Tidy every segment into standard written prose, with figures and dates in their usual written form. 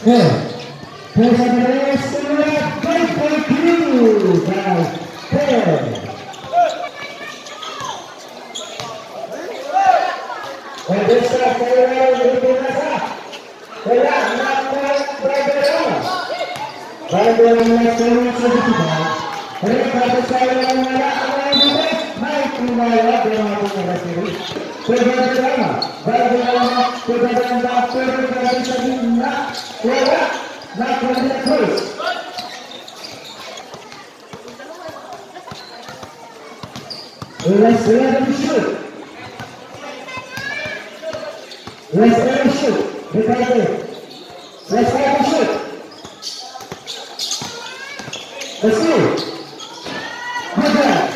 First of the race, fight for two by 10. And this time, Let's shoot. Let's try to shoot. Let's go. Good job.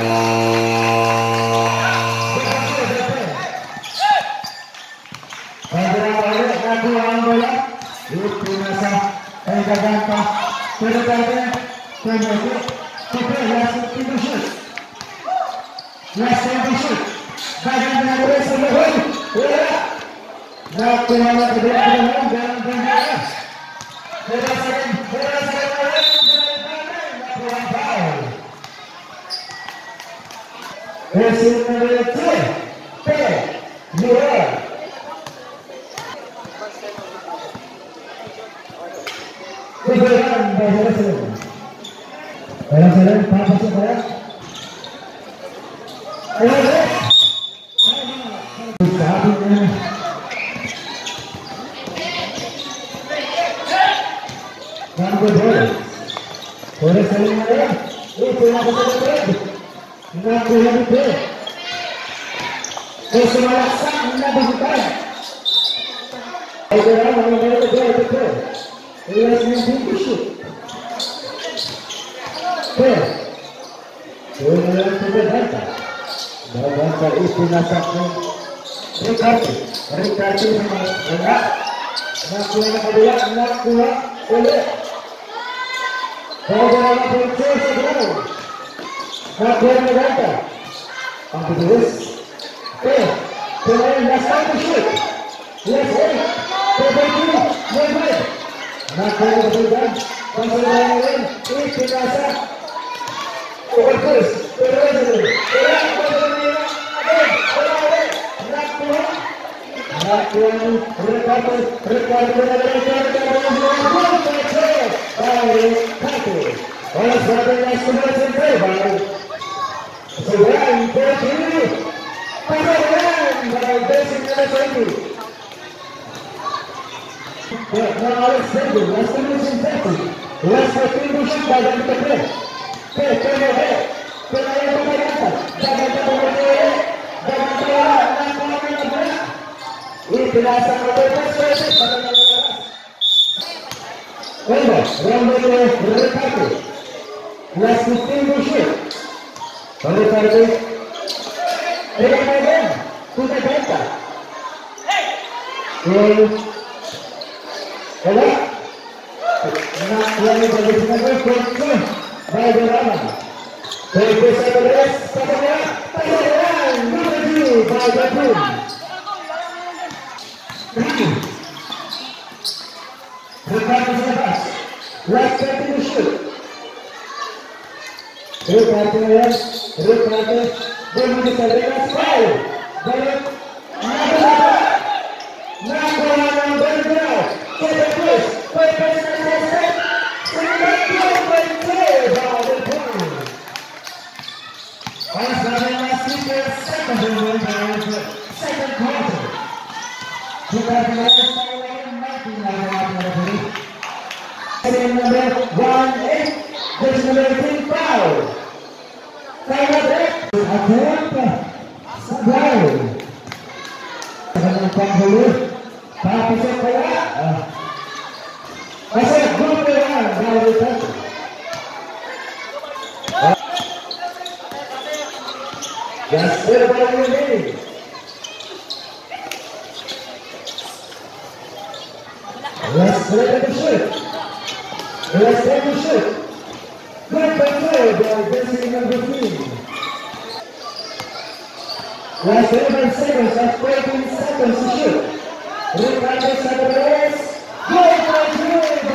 Last 11 seconds, that's 13 seconds to shoot. Regardless of the race, go for 2.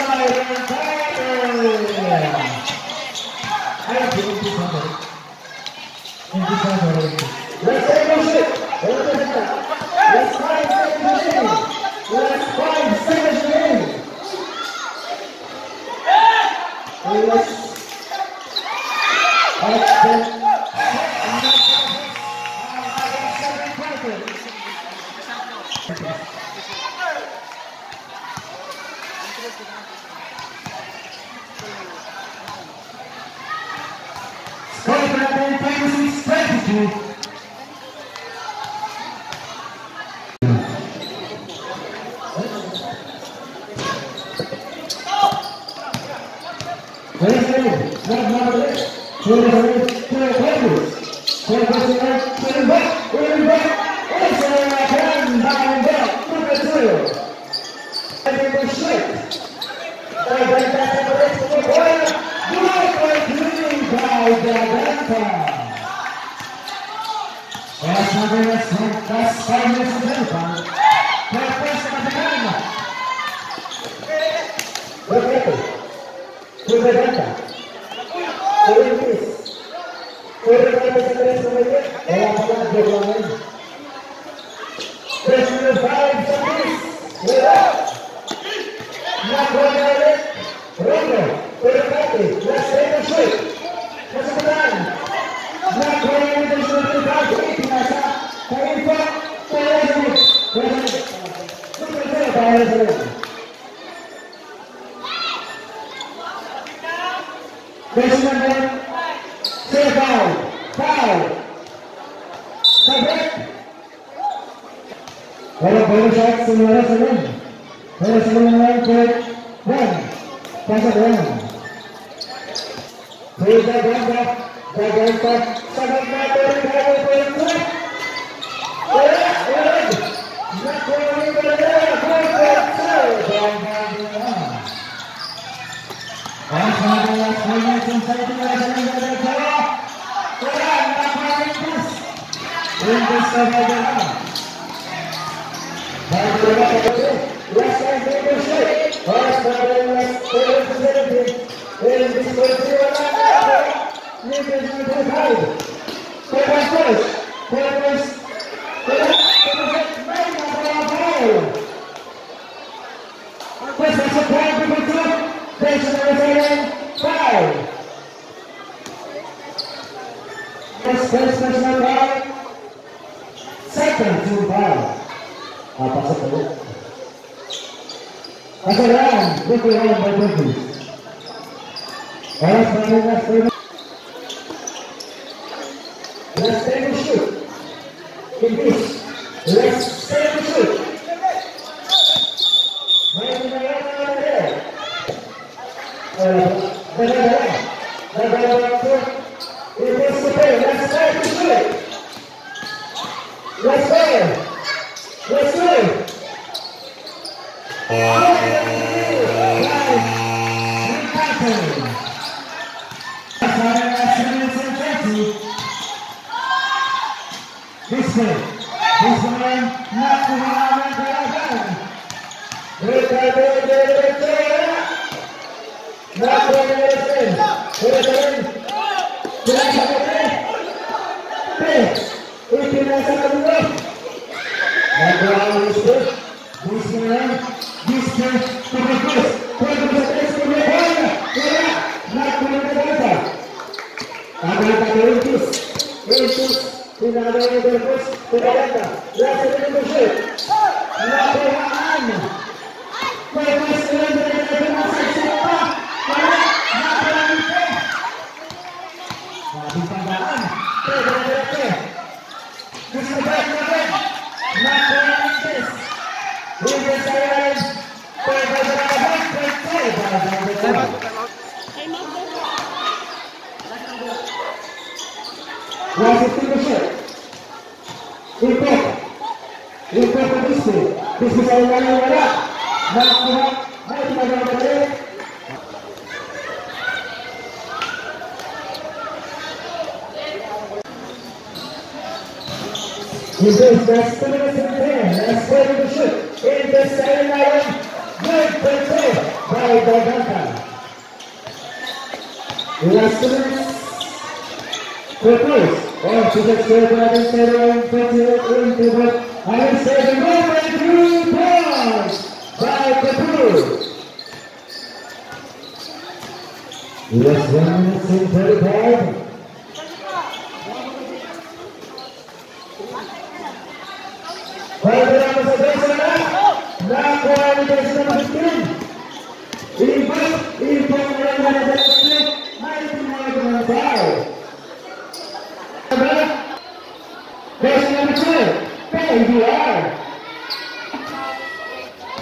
26-22.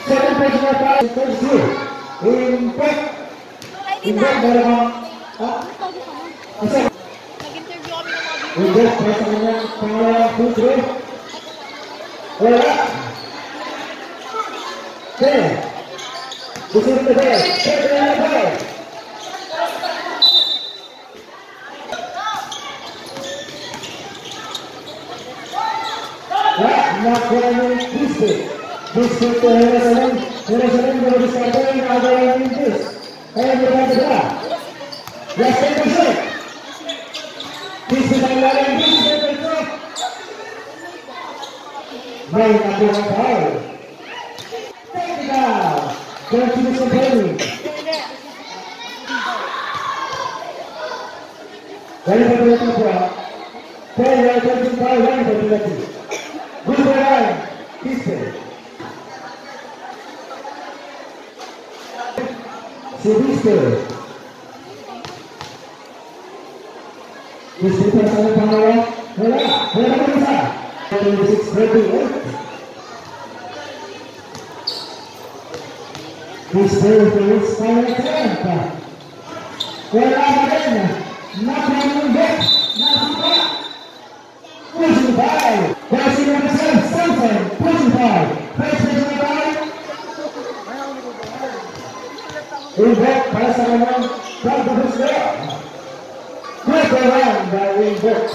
Second personal foul, first two. Impact. Impact dari Bang. Asa? Nag-interview kami ng mga viewers. Impact para sa kanyang pangalawang free throw. Wala. Okay. This is the ball. Take it on the ball. Not Biscuit to Jerusalem will be starting other in this. And we have the ball. Let's take a shot. Biscuit and Lauren Biscuit will go. May not be one foul. Take it out. Going to the Supreme. Ready for the ball. Play right to the ball. Ready for the ball. Good for Ryan. Biscuit. Biscuit. Biscuit bersama panglawan. Bola bisa. 26-28. Biscuit terus final tempat. Bola badannya. Nak back. Pushing by. Passing on the side. Something. Pushing by. Passing on the right. Impact para sa kanyang pagbuhos na. Good around by Impact.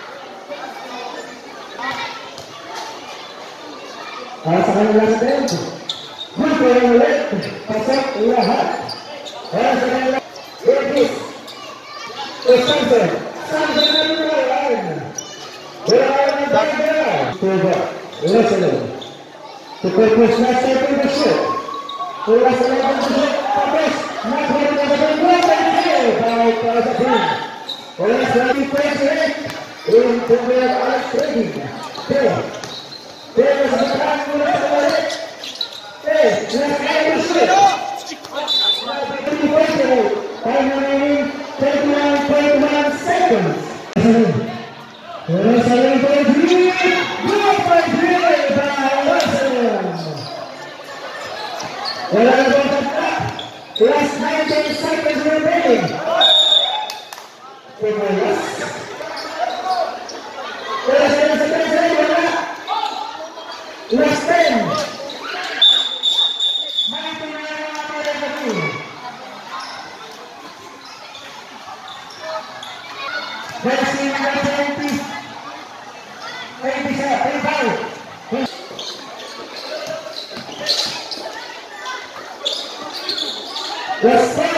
Para sa kanyang last tempo. Good around ulit. Pasok lahat. Para sa kanyang Davis. Samson. Samson na rin na rin. Wala na tayo na. Tuba. Wrestling. To purpose na second the shoot. Wala sa lahat ng shoot. Tapos, nakuha na sa kanyang para sa team. Wala sa ating president. Into the Alex Trading. Pero sa kanyang mula sa balik. Nakaya na shoot. Time remaining 31.1 seconds. Wala sa rin for three. Good for three by Wilson. Wala na ba last 19 seconds remaining. Last 10. Let's go.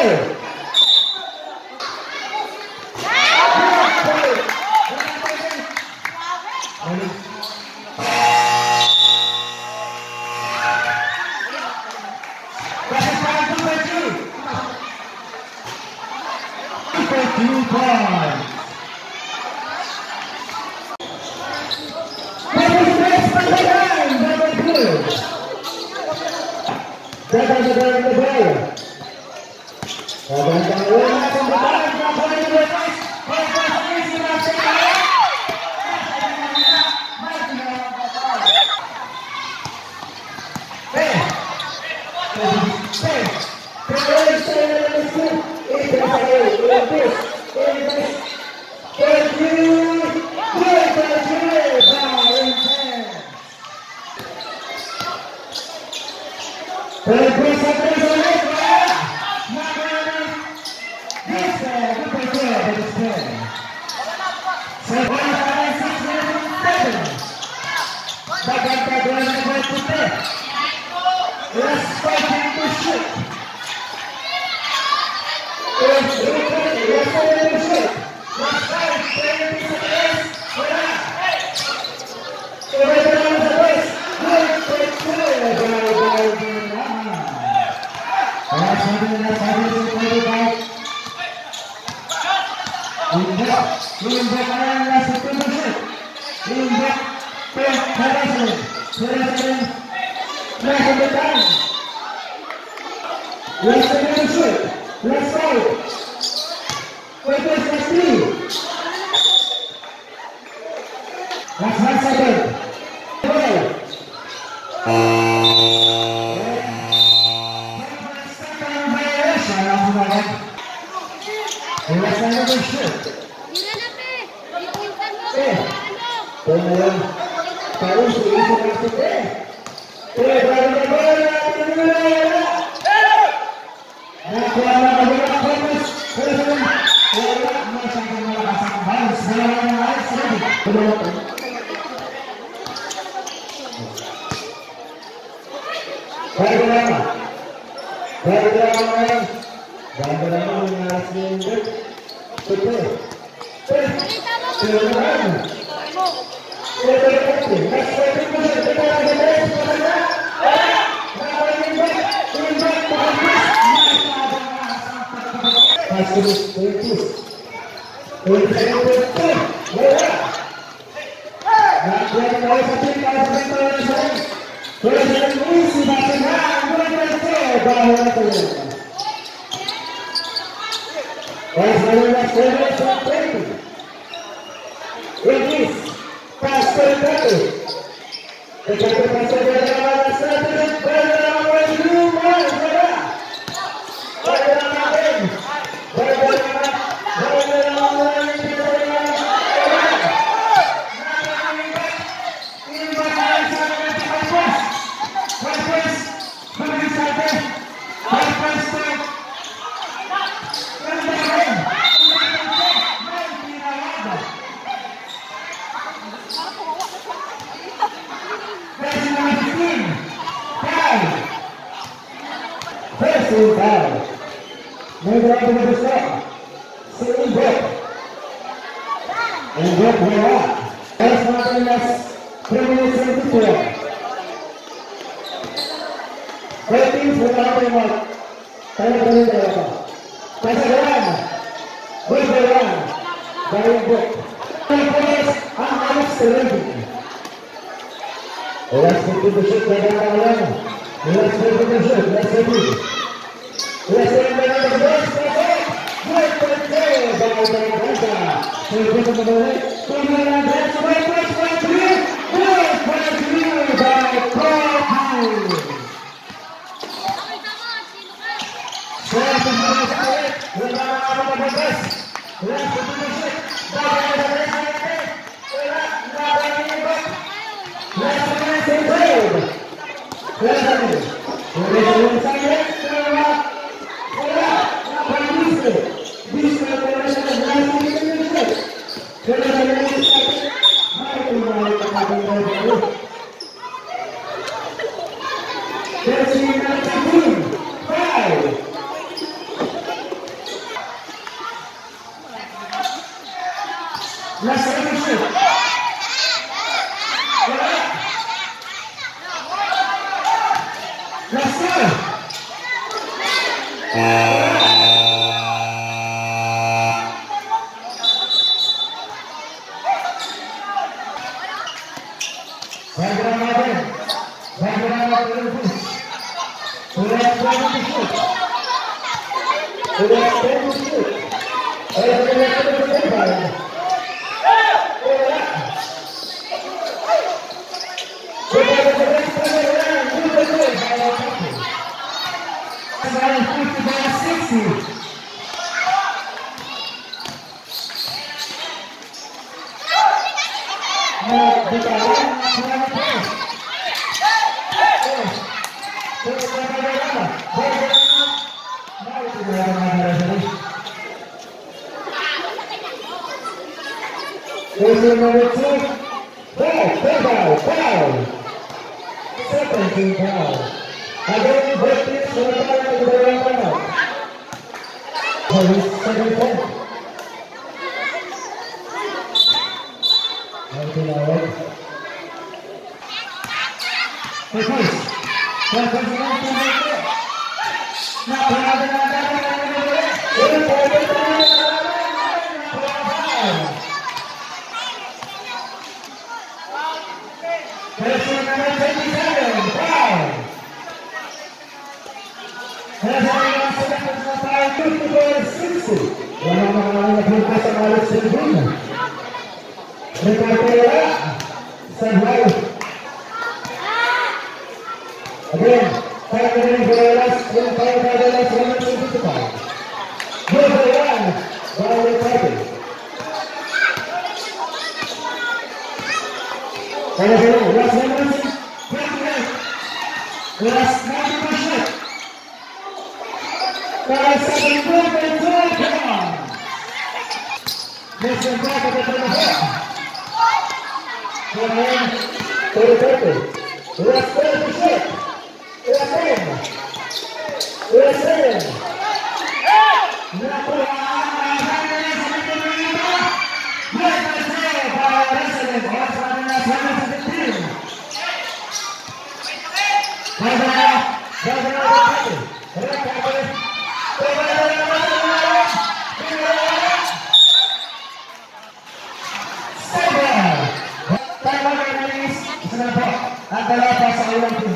Last 1 second. shoot. Gila na, pe. Iusan mo. Eh. Ano? Kemudian tahu sih maksudnya. Berapa bola Adalah pasangan tim.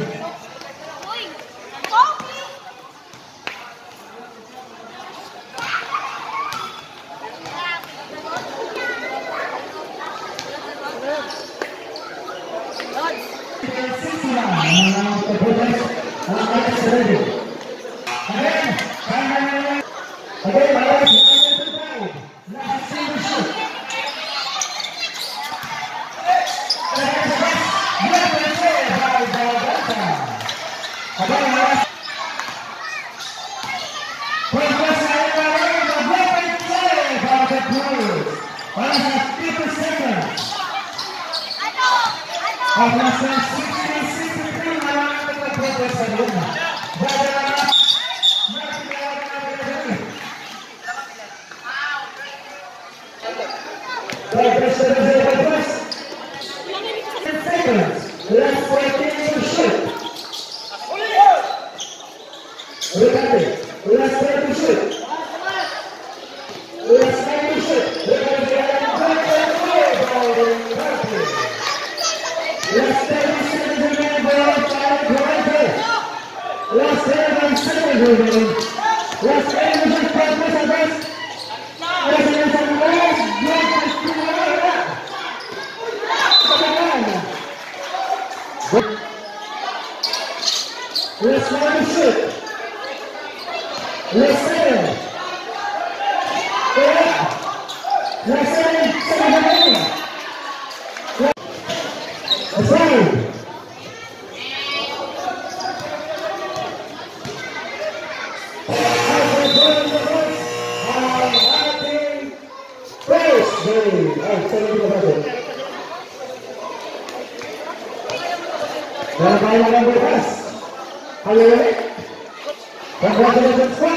Congratulations.